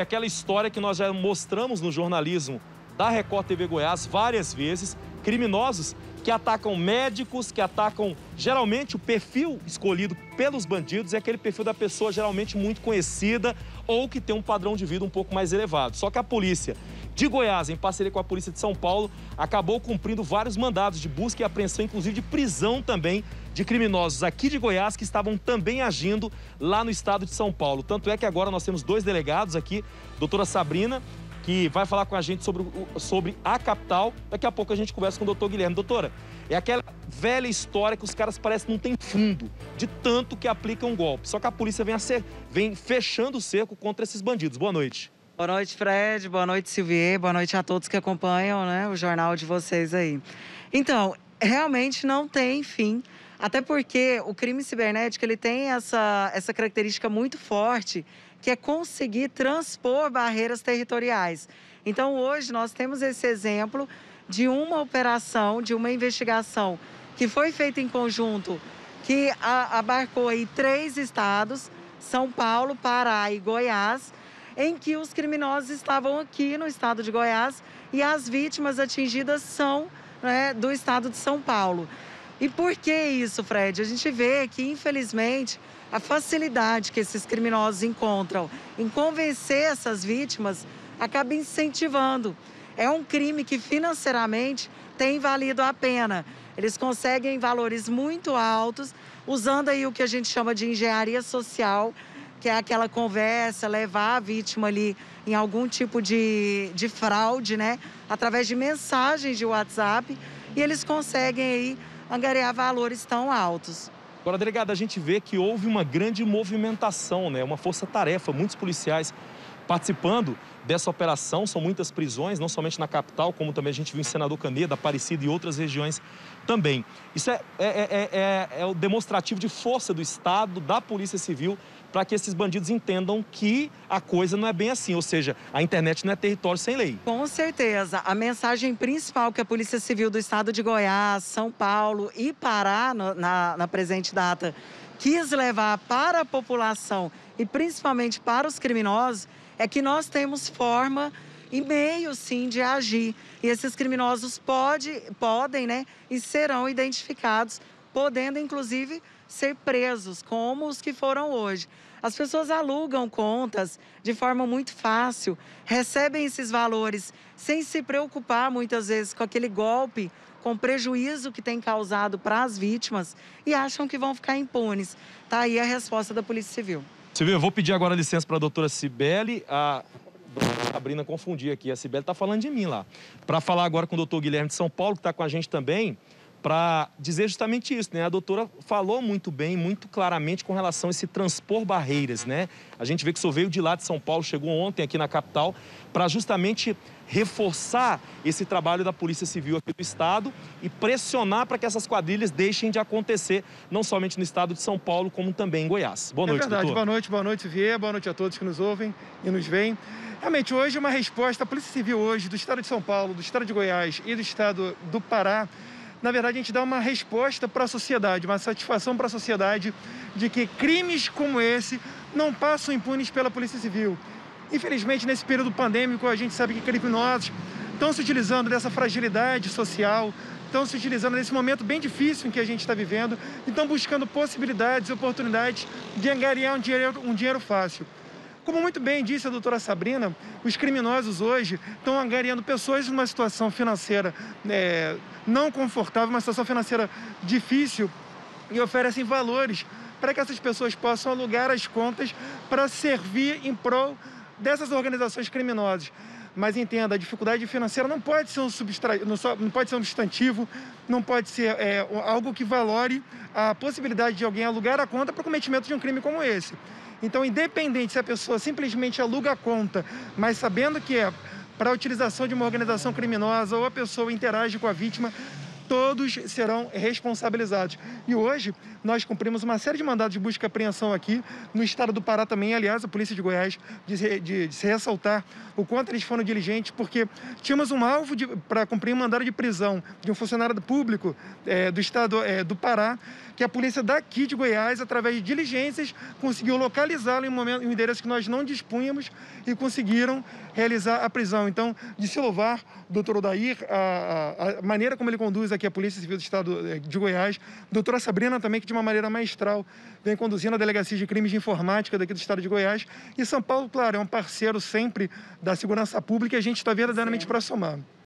Aquela história que nós já mostramos no jornalismo da Record TV Goiás várias vezes, criminosos que atacam médicos, que atacam geralmente o perfil escolhido pelos bandidos é aquele perfil da pessoa geralmente muito conhecida ou que tem um padrão de vida um pouco mais elevado. Só que a polícia de Goiás, em parceria com a polícia de São Paulo, acabou cumprindo vários mandados de busca e apreensão, inclusive de prisão também de criminosos aqui de Goiás que estavam também agindo lá no estado de São Paulo. Tanto é que agora nós temos 2 delegados aqui, doutora Sabrina, que vai falar com a gente sobre a capital. Daqui a pouco a gente conversa com o doutor Guilherme. Doutora, é aquela velha história que os caras parecem que não tem fundo, de tanto que aplicam golpe. Só que a polícia vem fechando o cerco contra esses bandidos. Boa noite. Boa noite, Fred. Boa noite, Silvier. Boa noite a todos que acompanham, né, o jornal de vocês aí. Então, realmente não tem fim. Até porque o crime cibernético ele tem essa característica muito forte, que é conseguir transpor barreiras territoriais. Então, hoje, nós temos esse exemplo de uma operação, de uma investigação que foi feita em conjunto, que abarcou aí 3 estados, São Paulo, Pará e Goiás, em que os criminosos estavam aqui no estado de Goiás e as vítimas atingidas são, né, do estado de São Paulo. E por que isso, Fred? A gente vê que, infelizmente, a facilidade que esses criminosos encontram em convencer essas vítimas acaba incentivando. É um crime que financeiramente tem valido a pena. Eles conseguem valores muito altos, usando aí o que a gente chama de engenharia social, que é aquela conversa, levar a vítima ali em algum tipo de fraude, né? Através de mensagens de WhatsApp, e eles conseguem aí angariar valores tão altos. Agora, delegada, a gente vê que houve uma grande movimentação, né? Uma força-tarefa, muitos policiais participando dessa operação. São muitas prisões, não somente na capital, como também a gente viu em Senador Canedo, Aparecida e outras regiões também. Isso é o demonstrativo de força do Estado, da Polícia Civil, para que esses bandidos entendam que a coisa não é bem assim, ou seja, a internet não é território sem lei. Com certeza. A mensagem principal que a Polícia Civil do Estado de Goiás, São Paulo e Pará, na presente data, quis levar para a população e principalmente para os criminosos, é que nós temos forma e meio, sim, de agir. E esses criminosos podem, né, e serão identificados, podendo, inclusive, ser presos, como os que foram hoje. As pessoas alugam contas de forma muito fácil, recebem esses valores sem se preocupar, muitas vezes, com aquele golpe, com o prejuízo que tem causado para as vítimas e acham que vão ficar impunes. Tá aí a resposta da Polícia Civil. Civil, eu vou pedir agora licença para a doutora Cibele. A Sabrina confundir aqui. A Cibele está falando de mim lá. Para falar agora com o doutor Guilherme de São Paulo, que está com a gente também, para dizer justamente isso, né? A doutora falou muito bem, muito claramente com relação a esse transpor barreiras, né? A gente vê que o senhor veio de lá de São Paulo, chegou ontem aqui na capital, para justamente reforçar esse trabalho da Polícia Civil aqui do Estado e pressionar para que essas quadrilhas deixem de acontecer, não somente no Estado de São Paulo, como também em Goiás. Boa noite, verdade. Doutor. Boa noite, Vier. Boa noite a todos que nos ouvem e nos veem. Realmente, hoje é uma resposta, a Polícia Civil hoje, do Estado de São Paulo, do Estado de Goiás e do Estado do Pará, na verdade, a gente dá uma resposta para a sociedade, uma satisfação para a sociedade de que crimes como esse não passam impunes pela Polícia Civil. Infelizmente, nesse período pandêmico, a gente sabe que criminosos estão se utilizando dessa fragilidade social, estão se utilizando desse momento bem difícil em que a gente está vivendo e estão buscando possibilidades e oportunidades de angariar um dinheiro fácil. Como muito bem disse a doutora Sabrina, os criminosos hoje estão angariando pessoas numa situação financeira não confortável, uma situação financeira difícil e oferecem valores para que essas pessoas possam alugar as contas para servir em prol dessas organizações criminosas. Mas entenda, a dificuldade financeira não pode ser não pode ser um substantivo, não pode ser algo que valore a possibilidade de alguém alugar a conta para o cometimento de um crime como esse. Então, independente se a pessoa simplesmente aluga a conta, mas sabendo que é para a utilização de uma organização criminosa ou a pessoa interage com a vítima, todos serão responsabilizados. E hoje nós cumprimos uma série de mandados de busca e apreensão aqui no estado do Pará também. Aliás, a Polícia de Goiás de se ressaltar o quanto eles foram diligentes, porque tínhamos um alvo para cumprir um mandado de prisão de um funcionário público do estado do Pará, que a polícia daqui de Goiás, através de diligências, conseguiu localizá-lo em um endereço que nós não dispunhamos e conseguiram realizar a prisão. Então, de se louvar, doutor Odair, a maneira como ele conduz aqui a Polícia Civil do Estado de Goiás, doutora Sabrina também, que de uma maneira maestral vem conduzindo a Delegacia de Crimes de Informática daqui do Estado de Goiás. E São Paulo, claro, é um parceiro sempre da segurança pública e a gente está verdadeiramente para somar.